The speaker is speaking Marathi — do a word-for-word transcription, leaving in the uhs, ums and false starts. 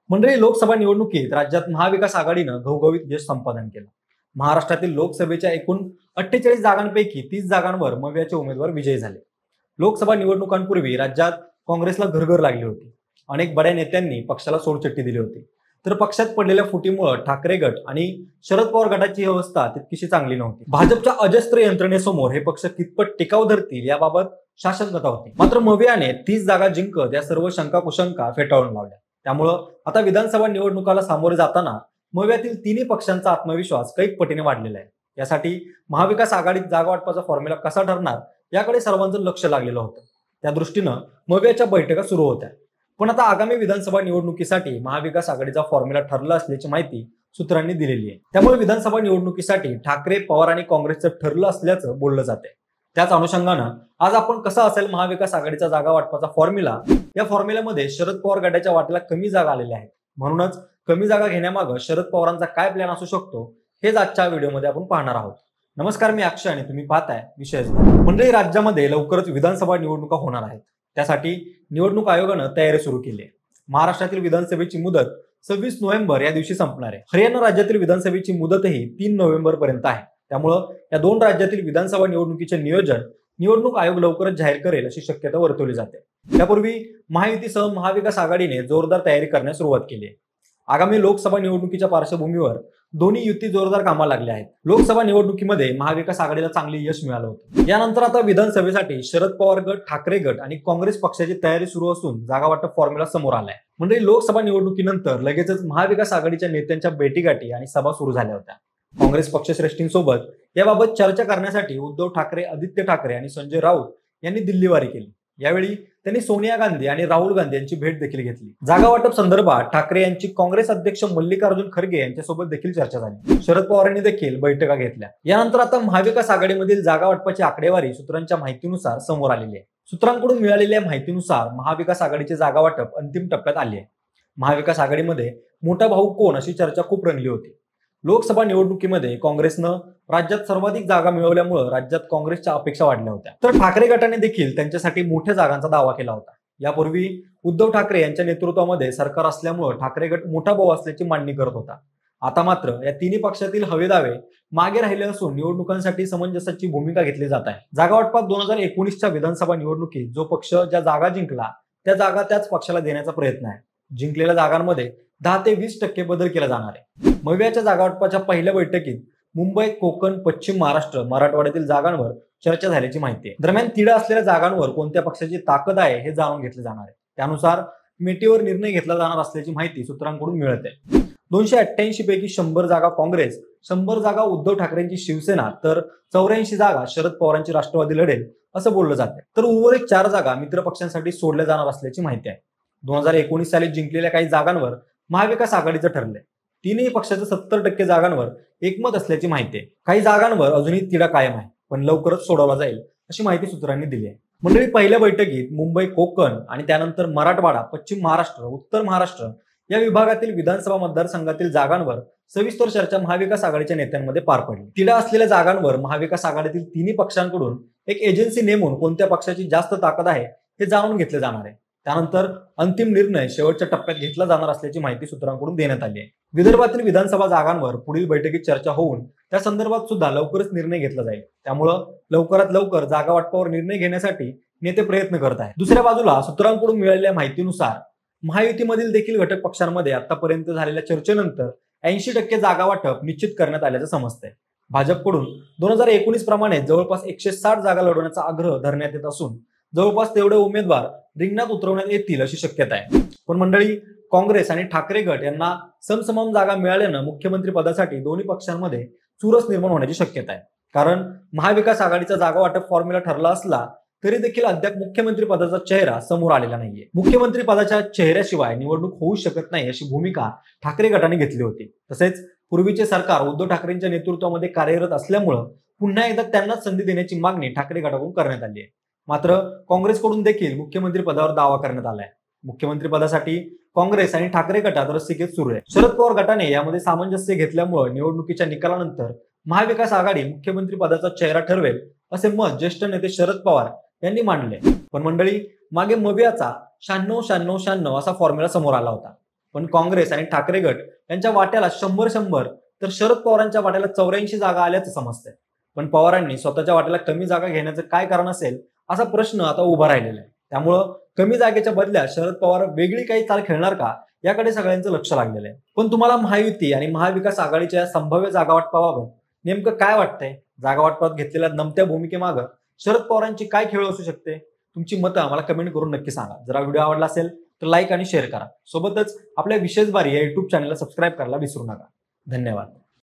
मंडळी, लोकसभा निवडणुकीत राज्यात महाविकास आघाडीनं घवघवीत यश संपादन केलं। महाराष्ट्रातील लोकसभेच्या एकूण अठ्ठेचाळीस जागांपैकी तीस जागांवर मवियाचे उमेदवार विजयी झाले। लोकसभा निवडणुकांपूर्वी राज्यात काँग्रेसला घरघर लागली होती। अनेक बड्या नेत्यांनी पक्षाला सोडचिठ्ठी दिली होती। तर पक्षात पडलेल्या फुटीमुळे ठाकरे गट आणि शरद पवार गटाची अवस्था तितकीशी चांगली नव्हती। भाजपच्या अजस्त्र यंत्रणेसमोर हे पक्ष कितपत टिकाव धरतील याबाबत शासनकता होती। मात्र मवियाने तीस जागा जिंकत या सर्व शंका कुशंका फेटाळून लावल्या। त्यामुळे आता विधानसभा निवडणुकाला सामोरे जाताना मवियातील तिन्ही पक्षांचा आत्मविश्वास कैक पटीने वाढलेला आहे। यासाठी महाविकास आघाडीत जागा वाटपाचा फॉर्म्युला कसा ठरणार याकडे सर्वांचं लक्ष लागलेलं होतं। त्या दृष्टीनं मवियाच्या बैठका सुरू होत्या। पण आता आगामी विधानसभा निवडणुकीसाठी महाविकास आघाडीचा फॉर्म्युला ठरला असल्याची माहिती सूत्रांनी दिलेली आहे। त्यामुळे विधानसभा निवडणुकीसाठी ठाकरे, पवार आणि काँग्रेसचं ठरलं असल्याचं बोललं जाते। त्याच अनुषंगानं आज आपण कसा असेल महाविकास आघाडीचा जागा वाटपाचा फॉर्म्युला, या फॉर्म्युल्यामध्ये शरद पवार गटाच्या वाटेला कमी जागा आलेल्या आहेत, म्हणूनच कमी जागा घेण्यामागे शरद पवारांचा काय प्लॅन असू शकतो हेच आजच्या व्हिडिओमध्ये आपण पाहणार आहोत। नमस्कार, मी अक्षय आणि तुम्ही पाहताय विशेष मंडळी। राज्यामध्ये लवकरच विधानसभा निवडणुका होणार आहेत। त्यासाठी निवडणूक आयोगानं तयारी सुरू केली आहे। महाराष्ट्रातील विधानसभेची मुदत सव्वीस नोव्हेंबर या दिवशी संपणार आहे। हरियाणा राज्यातील विधानसभेची मुदतही तीन नोव्हेंबर पर्यंत आहे। त्यामुळं या दोन राज्यातील विधानसभा निवडणुकीचे नियोजन निवडणूक आयोग लवकरच जाहीर करेल अशी शक्यता वर्तवली जाते। त्यापूर्वी महायुतीसह महाविकास आघाडीने जोरदार तयारी करण्यास सुरुवात केली आहे। आगामी लोकसभा निवडणुकीच्या पार्श्वभूमीवर दोन्ही युती जोरदार कामाला लागल्या आहेत। लोकसभा निवडणुकीमध्ये महाविकास आघाडीला चांगले यश मिळालं होतं। यानंतर आता विधानसभेसाठी शरद पवार गट, ठाकरे गट आणि काँग्रेस पक्षाची तयारी सुरू असून जागा वाटप फॉर्म्युला समोर आलाय। म्हणजे लोकसभा निवडणुकीनंतर लगेचच महाविकास आघाडीच्या नेत्यांच्या भेटीगाठी आणि सभा सुरू झाल्या होत्या। काँग्रेस पक्षश्रेष्ठींसोबत याबाबत चर्चा करण्यासाठी उद्धव ठाकरे, आदित्य ठाकरे आणि संजय राऊत यांनी दिल्लीवारी केली। यावेळी त्यांनी सोनिया गांधी आणि राहुल गांधी यांची भेट देखील घेतली। जागा वाटप संदर्भात ठाकरे यांची काँग्रेस अध्यक्ष मल्लिकार्जुन खरगे यांच्यासोबत देखील चर्चा झाली। शरद पवारांनी देखील बैठका घेतल्या। यानंतर आता महाविकास आघाडीमधील जागा वाटपाची आकडेवारी सूत्रांच्या माहितीनुसार समोर आलेली आहे। सूत्रांकडून मिळालेल्या माहितीनुसार महाविकास आघाडीचे जागा वाटप अंतिम टप्प्यात आले आहे। महाविकास आघाडीमध्ये मोठा भाऊ कोण अशी चर्चा खूप रंगली होती। लोकसभा निवडणुकीमध्ये काँग्रेसनं राज्यात सर्वाधिक जागा मिळवल्यामुळे राज्यात काँग्रेसच्या अपेक्षा वाढल्या होत्या। तर ठाकरे गटाने देखील त्यांच्यासाठी मोठ्या जागांचा दावा केला होता। यापूर्वी उद्धव ठाकरे यांच्या नेतृत्वामध्ये सरकार असल्यामुळे ठाकरे गट मोठा भाऊ असल्याची मांडणी करत होता। आता मात्र या तिन्ही पक्षातील हवेदावे मागे राहिले असून निवडणुकांसाठी समंजसाची भूमिका घेतली जात आहे। जागा वाटपात दोन हजार एकोणीसच्या विधानसभा निवडणुकीत जो पक्ष ज्या जागा जिंकला त्या जागा त्याच पक्षाला देण्याचा प्रयत्न आहे। जिंकलेल्या जागांमध्ये दहा ते वीस टक्के बदल केला जाणार आहे। मवियाच्या जागा वाटपाच्या पहिल्या बैठकीत मुंबई, कोकण, पश्चिम महाराष्ट्र, मराठवाड्यातील जागांवर चर्चा झाल्याची माहिती आहे। दरम्यान तिढा असलेल्या जागांवर कोणत्या पक्षाची ताकद आहे हे जाणून घेतले जाणार आहे। त्यानुसार मेटीवर निर्णय घेतला जाणार असल्याची माहिती सूत्रांकडून मिळत आहे। दोनशे अठ्ठ्याऐंशी पैकी शंभर जागा काँग्रेस, शंभर जागा उद्धव ठाकरेंची शिवसेना तर चौऱ्याऐंशी जागा शरद पवारांची राष्ट्रवादी लढेल असं बोललं जाते। तर उर्वरित चार जागा मित्र पक्षांसाठी सोडल्या जाणार असल्याची माहिती आहे। दोन हजार एकोणीस साली जिंकलेल्या काही जागांवर महाविकास आघाडीचं ठरलंय। तीनही पक्षाच्या सत्तर टक्के जागांवर एकमत असल्याची माहिती आहे। काही जागांवर अजूनही तिढा कायम आहे, पण लवकरच सोडवला जाईल अशी माहिती सूत्रांनी दिली आहे। मंडळी, पहिल्या बैठकीत मुंबई, कोकण आणि त्यानंतर मराठवाडा, पश्चिम महाराष्ट्र, उत्तर महाराष्ट्र या विभागातील विधानसभा मतदारसंघातील जागांवर सविस्तर चर्चा महाविकास आघाडीच्या नेत्यांमध्ये पार पडली। तिढा असलेल्या जागांवर महाविकास आघाडीतील तिन्ही पक्षांकडून एक एजन्सी नेमून कोणत्या पक्षाची जास्त ताकद आहे हे जाणून घेतले जाणार आहे। त्यानंतर अंतिम निर्णय शेवटच्या टप्प्यात घेतला जाणार असल्याची माहिती सूत्रांकडून देण्यात आली आहे। विदर्भातील विधानसभा जागांवर पुढील बैठकीत चर्चा होऊन त्या संदर्भात सुद्धा लवकरच निर्णय घेतला जाईल। त्यामुळं लवकरात लवकर जागा वाटपावर निर्णय घेण्यासाठी नेते प्रयत्न करत आहेत। दुसऱ्या बाजूला सूत्रांकडून मिळालेल्या माहितीनुसार महायुतीमधील देखील घटक पक्षांमध्ये आतापर्यंत झालेल्या चर्चेनंतर ऐंशी टक्के जागा वाटप निश्चित करण्यात आल्याचं समजतंय। भाजपकडून दोन हजार एकोणीस प्रमाणे जवळपास एकशे साठ जागा लढवण्याचा आग्रह धरण्यात येत असून जवळपास तेवढे उमेदवार रिंगणात उतरवण्यात येतील अशी शक्यता आहे। पण मंडळी, काँग्रेस आणि ठाकरे गट यांना समसमान जागा मिळाल्यानं मुख्यमंत्री पदासाठी दोन्ही पक्षांमध्ये चुरस निर्माण होण्याची शक्यता आहे। कारण महाविकास आघाडीचा जागा वाटप फॉर्म्युला ठरला असला तरी देखील अद्याप मुख्यमंत्री पदाचा चेहरा समोर आलेला नाहीये। मुख्यमंत्री पदाच्या चेहऱ्याशिवाय निवडणूक होऊ शकत नाही अशी भूमिका ठाकरे गटाने घेतली होती। तसेच पूर्वीचे सरकार उद्धव ठाकरेंच्या नेतृत्वामध्ये कार्यरत असल्यामुळे पुन्हा एकदा त्यांनाच संधी देण्याची मागणी ठाकरे गटाकडून करण्यात आली आहे। मात्र काँग्रेसकडून देखील मुख्यमंत्री पदावर दावा करण्यात आलाय। मुख्यमंत्री पदासाठी काँग्रेस आणि ठाकरे गटात रस्सीखेच सुरू आहे। शरद पवार गटाने यामध्ये सामंजस्य घेतल्यामुळे निवडणुकीच्या निकालानंतर महाविकास आघाडी मुख्यमंत्री पदाचा चेहरा ठरवेल असे मत ज्येष्ठ नेते शरद पवार यांनी मांडले। पण मंडळी, मागे मवियाचा शहाण्णव शहाण्णव शहाण्णव असा फॉर्म्युला समोर आला होता। पण काँग्रेस आणि ठाकरे गट यांच्या वाट्याला शंभर शंभर तर शरद पवारांच्या वाट्याला चौऱ्याऐंशी जागा आल्याचं समजतंय. पण पवारांनी स्वतःच्या वाट्याला कमी जागा घेण्याचं काय कारण असेल असा प्रश्न आता उभा राहिलेला आहे. त्यामुळं कमी जागेच्या बदल्यात शरद पवार वेगळी काही चाल खेळणार का याकडे सगळ्यांचं लक्ष लागलेलं आहे. पण तुम्हाला महायुती आणि महाविकास आघाडीच्या संभाव्य जागा वाटपाबाबत नेमकं काय वाटतंय? जागा वाटपात घेतलेल्या नमत्या भूमिकेमागं शरद पवारांची काय खेळ असू शकते? तुमची मतं आम्हाला कमेंट करून नक्की सांगा. जर हा व्हिडिओ आवडला असेल तर लाईक आणि शेअर करा. सोबतच आपल्या विशेष बारी या युट्यूब चॅनलला सबस्क्राईब करायला विसरू नका. धन्यवाद.